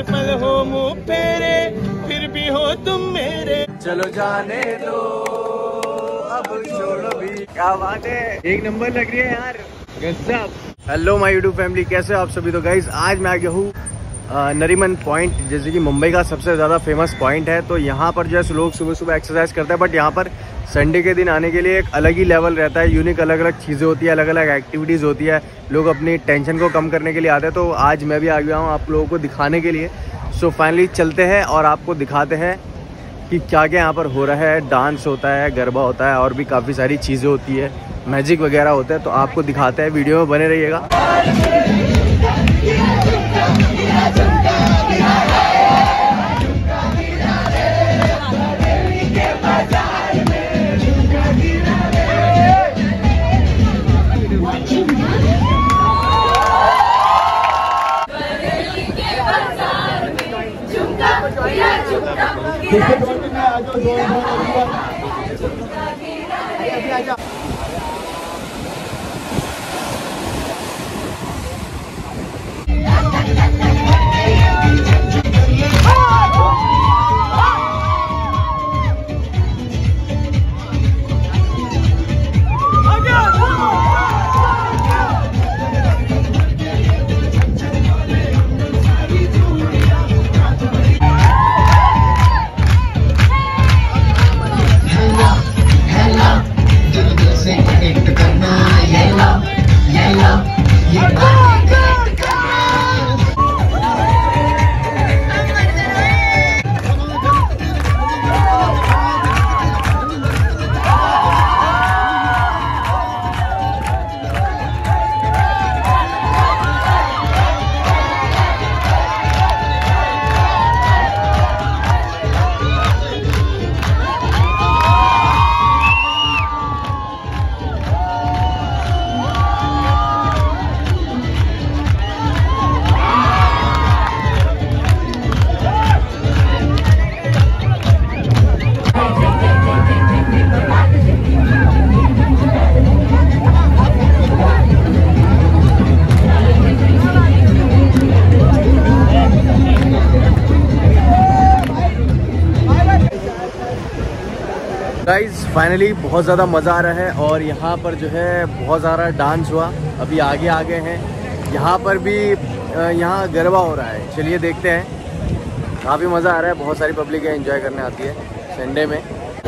पल पल हो मुँह फेरे, फिर भी हो तुम मेरे। चलो जाने दो अब छोड़ो भी। क्या बात है, एक नंबर लग रही है यार, गजब। हेलो माय यूट्यूब फैमिली, कैसे हो आप सभी। तो गाइज आज मैं आ गया हूँ नरीमन पॉइंट, जैसे कि मुंबई का सबसे ज़्यादा फेमस पॉइंट है। तो यहाँ पर जो है लोग सुबह सुबह एक्सरसाइज करते हैं, बट यहाँ पर संडे के दिन आने के लिए एक अलग ही लेवल रहता है। यूनिक अलग अलग चीज़ें होती है, अलग अलग एक्टिविटीज़ होती है, लोग अपनी टेंशन को कम करने के लिए आते हैं। तो आज मैं भी आ गया हूँ आप लोगों को दिखाने के लिए। सो फाइनली चलते हैं और आपको दिखाते हैं कि क्या क्या यहाँ पर हो रहा है। डांस होता है, गरबा होता है, और भी काफ़ी सारी चीज़ें होती है, मैजिक वगैरह होता है। तो आपको दिखाते हैं, वीडियो में बने रहिएगा। गाइज फाइनली बहुत ज़्यादा मज़ा आ रहा है, और यहाँ पर जो है बहुत ज़्यादा डांस हुआ। अभी आगे आ गए हैं, यहाँ पर भी यहाँ गरबा हो रहा है। चलिए देखते हैं, काफ़ी मज़ा आ रहा है। बहुत सारी पब्लिक है, एंजॉय करने आती है संडे में।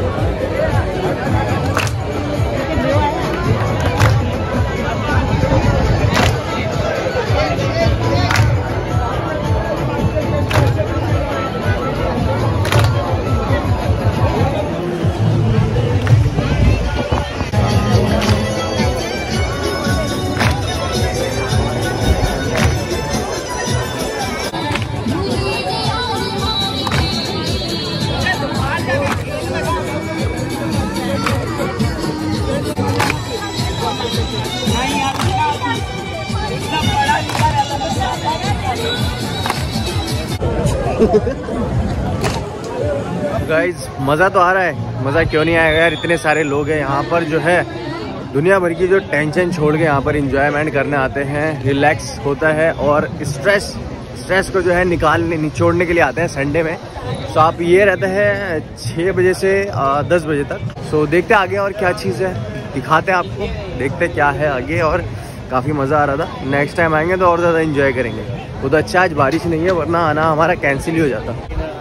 गाइज मज़ा तो आ रहा है, मज़ा क्यों नहीं आएगा यार। इतने सारे लोग हैं यहाँ पर, जो है दुनिया भर की जो टेंशन छोड़ के यहाँ पर इंजॉयमेंट करने आते हैं, रिलैक्स होता है, और स्ट्रेस को जो है निचोड़ने के लिए आते हैं संडे में। सो आप ये रहते हैं 6 बजे से 10 बजे तक। सो देखते आगे और क्या चीज़ है, दिखाते हैं आपको, देखते क्या है आगे। और काफ़ी मज़ा आ रहा था, नेक्स्ट टाइम आएंगे तो और ज़्यादा इंजॉय करेंगे। वो तो अच्छा आज बारिश नहीं है, वरना आना हमारा कैंसिल ही हो जाता।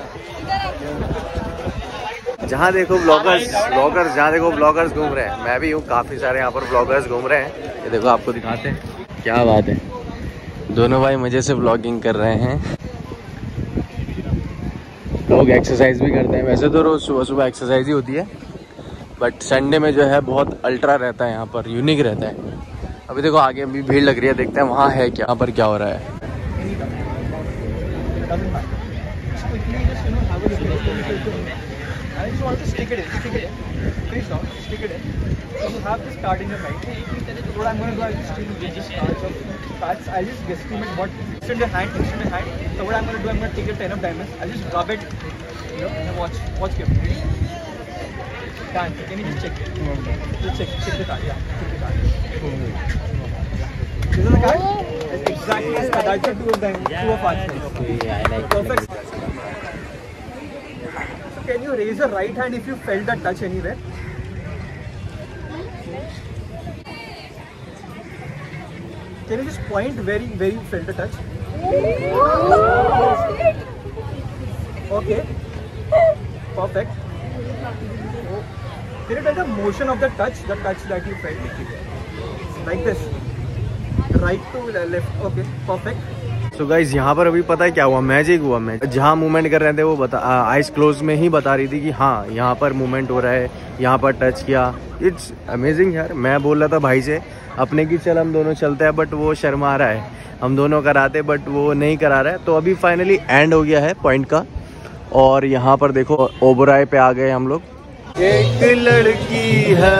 जहाँ देखो ब्लॉगर्स, जहाँ देखो ब्लॉगर्स घूम रहे हैं। मैं भी हूँ, काफ़ी सारे यहाँ पर ब्लॉगर्स घूम रहे हैं। ये देखो आपको दिखाते हैं, क्या बात है। दोनों भाई मज़े से ब्लॉगिंग कर रहे हैं। लोग एक्सरसाइज भी करते हैं। वैसे तो रोज़ सुबह सुबह एक्सरसाइज ही होती है, बट संडे में जो है बहुत अल्ट्रा रहता है, यहाँ पर यूनिक रहता है। अभी देखो आगे अभी भीड़ लग रही है, देखते हैं वहाँ है क्या, यहाँ पर क्या हो रहा है। Can you just check it? Just check the card. Yeah, check the card. This is the card? Exactly. That's the two of them. Two of us. I like Perfect. So can you raise your right hand if you felt that touch anywhere? Can you just point where you felt the touch? Okay. Perfect. Can you tell the motion of the touch that you felt? Like this. Right to left. Okay. Perfect. So guys, यहाँ पर अभी पता है क्या हुआ, magic हुआ। Magic जहाँ movement कर रहे थे वो आइज क्लोज में ही बता रही थी कि हाँ यहाँ पर मूवमेंट हो रहा है, यहाँ पर टच किया। इट्स अमेजिंग यार। मैं बोल रहा था भाई से अपने की चल हम दोनों चलते हैं, बट वो शर्मा रहा है। हम दोनों कराते बट वो नहीं करा रहा है। तो अभी फाइनली एंड हो गया है पॉइंट का। और यहाँ पर देखो ओबराय पे आ गए हम लोग। एक लड़की है,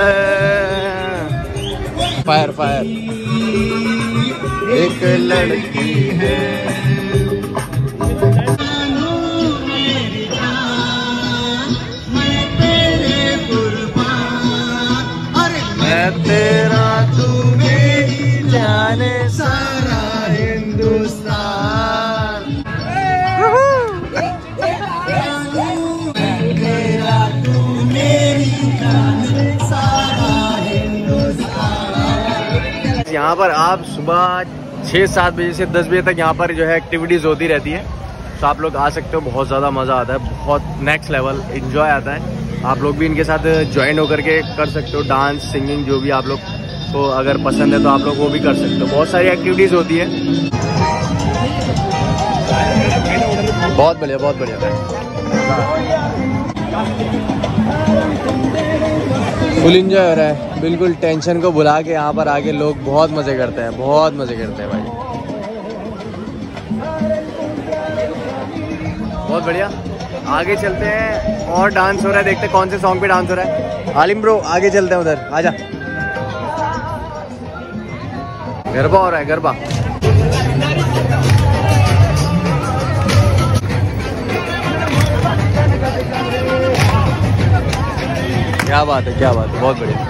फायर फायर, एक लड़की है, मैं तेरा तू मेरी जाने सारा हिंदुस्तान। तेरा तू मेरी जाने सारा हिंदुस्तान। यहाँ पर आप सुबह 6-7 बजे से 10 बजे तक यहाँ पर जो है एक्टिविटीज़ होती रहती है। तो आप लोग आ सकते हो, बहुत ज़्यादा मज़ा आता है, बहुत नेक्स्ट लेवल एंजॉय आता है। आप लोग भी इनके साथ ज्वाइन होकर के कर सकते हो। डांस, सिंगिंग, जो भी आप लोग को अगर पसंद है तो आप लोग वो भी कर सकते हो। बहुत सारी एक्टिविटीज़ होती है। बहुत बढ़िया, बहुत बढ़िया। फुल एंजॉय हो रहा है, बिल्कुल टेंशन को भुला के यहाँ पर आके लोग बहुत मज़े करते हैं, बहुत मज़े करते हैं भाई। बहुत बढ़िया। आगे चलते हैं और डांस हो रहा है, देखते हैं कौन से सॉन्ग पे डांस हो रहा है। आलिम ब्रो आगे चलते हैं, उधर आजा। गरबा हो रहा है, गरबा। क्या बात है, क्या बात है, बहुत बढ़िया।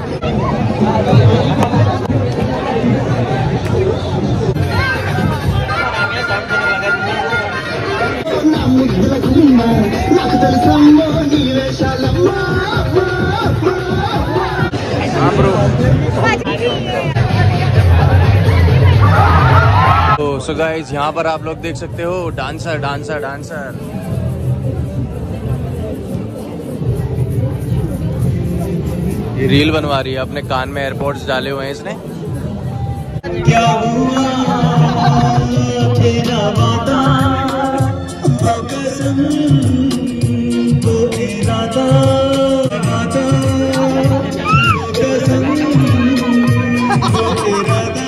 हाँ ब्रो। तो सो गाइस, यहाँ पर आप लोग देख सकते हो डांसर डांसर डांसर। ये रील बनवा रही है, अपने कान में एयरपोर्ट्स डाले हुए हैं इसने। क्या हुआ तेरा वादा, कसम वो इरादा, कसम वो इरादा।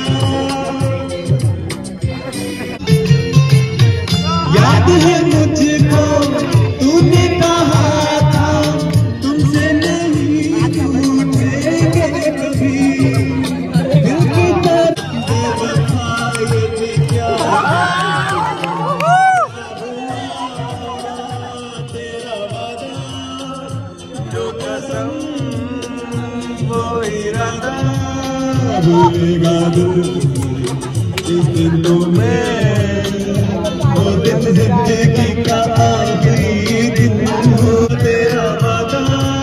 याद है मुझको तूने कहा था तुमसे नहीं टूटेंगे कभी, दिल की तरफ क्या तेरा वादा, जो कसम वो इरादा। भूलेगा दिल इस दिनों में, वो दिन जिंदगी का आखिरी दिन हो तेरा वादा।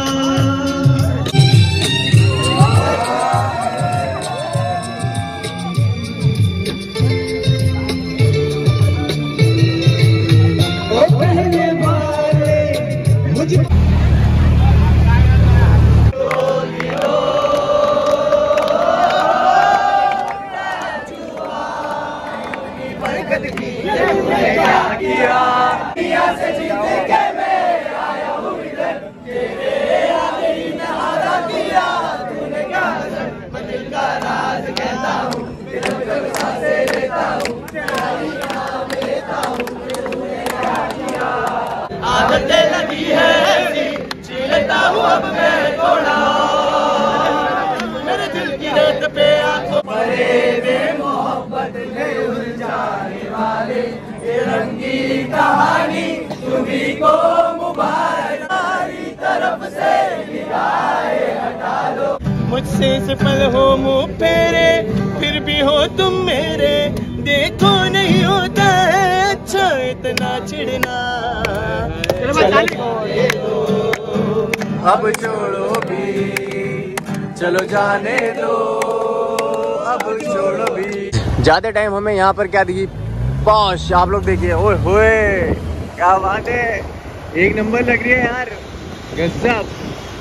कहने वाले मुझे आदतें लगी है ऐसी, जी लेता हूँ अब मैं थोड़ा, मेरे दिल की रेत पे आंखों परे वे मोहब्बत में उलझाने वाले, ये रंगी कहानी तुम्ही को मुबारक, हमारी तरफ से निगाहें हटा लो। मुझसे इस पल हो मुँह फेरे, फिर भी हो तुम मेरे, देखो नहीं होता है अच्छा इतना चिढ़ना, अब छोड़ो भी, चलो जाने दो, अब छोड़ो भी। ज्यादा टाइम हमें यहाँ पर क्या दिखी पॉश, आप लोग देखिए, ओए होए क्या बात है, एक नंबर लग रही है यार, गजब।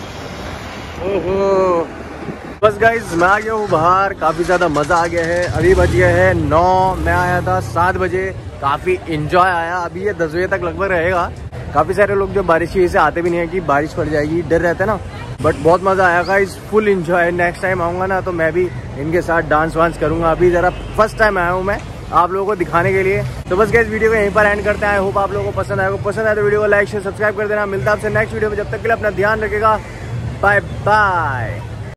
ओहो बस गाइज मैं आ गया हूँ बाहर, काफ़ी ज़्यादा मज़ा आ गया है। अभी बज गया है 9, मैं आया था 7 बजे, काफ़ी इंजॉय आया। अभी ये 10 बजे तक लगभग रहेगा। काफ़ी सारे लोग जो बारिश की वजह से आते भी नहीं है कि बारिश पड़ जाएगी, डर रहता है ना, बट बहुत मज़ा आया guys, full enjoy. Next time आऊँगा ना तो मैं भी इनके साथ डांस वांस करूँगा। अभी ज़रा फर्स्ट टाइम आया हूँ मैं आप लोगों को दिखाने के लिए। तो बस गाइस वीडियो को यहीं पर एंड करते हैं। आई होप आप लोगों को पसंद आएगा। पसंद आए तो वीडियो को लाइक शेयर सब्सक्राइब कर देना। मिलता है आपसे नेक्स्ट वीडियो में, जब तक के लिए अपना ध्यान रखेगा। Bye bye.